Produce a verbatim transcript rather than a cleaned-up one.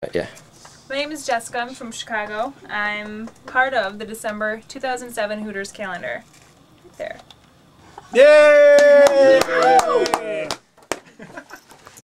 Yeah. My name is Jessica. I'm from Chicago. I'm part of the December two thousand seven Hooters calendar. Right there. Yay!